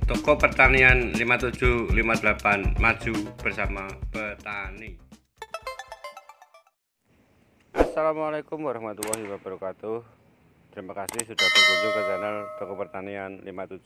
Toko Pertanian 5758 maju bersama petani. Assalamualaikum warahmatullahi wabarakatuh. Terima kasih sudah berkunjung ke channel Toko Pertanian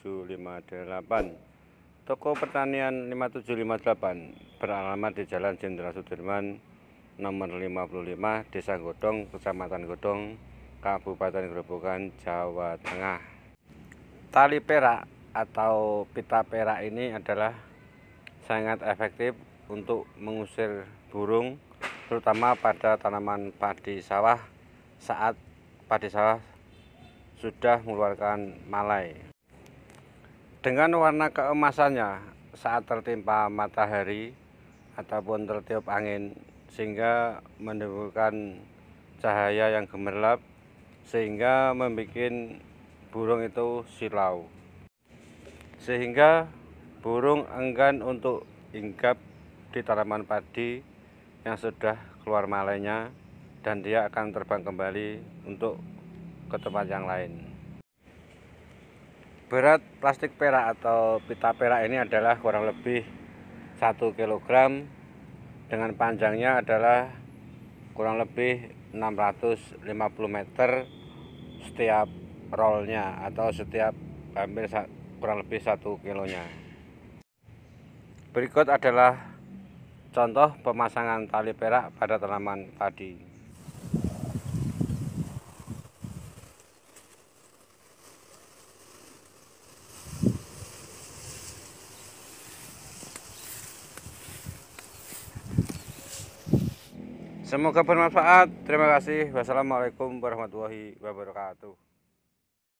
5758. Toko Pertanian 5758 beralamat di Jalan Jenderal Sudirman nomor 55, Desa Godong, Kecamatan Godong, Kabupaten Grobogan, Jawa Tengah. Tali perak atau pita perak ini adalah sangat efektif untuk mengusir burung, terutama pada tanaman padi sawah saat padi sawah sudah mengeluarkan malai. Dengan warna keemasannya saat tertimpa matahari ataupun tertiup angin, sehingga menimbulkan cahaya yang gemerlap sehingga membuat burung itu silau, sehingga burung enggan untuk hinggap di tanaman padi yang sudah keluar malainya, dan dia akan terbang kembali untuk ke tempat yang lain. Berat plastik perak atau pita perak ini adalah kurang lebih 1 kg dengan panjangnya adalah kurang lebih 650 meter setiap rollnya, atau setiap hampir kurang lebih 1 kilonya. Berikut adalah contoh pemasangan tali perak pada tanaman padi. Semoga bermanfaat. Terima kasih. Wassalamualaikum warahmatullahi wabarakatuh.